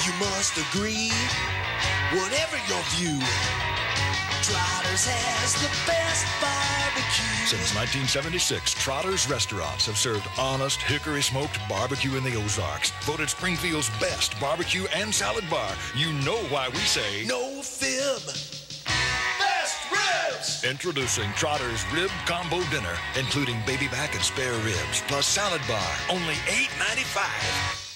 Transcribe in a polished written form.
You must agree, whatever your view, Trotters has the best barbecue. Since 1976, Trotters restaurants have served honest, hickory-smoked barbecue in the Ozarks. Voted Springfield's best barbecue and salad bar. You know why we say... No fib. Best ribs! Introducing Trotters Rib Combo Dinner, including baby back and spare ribs, plus salad bar. Only $8.95.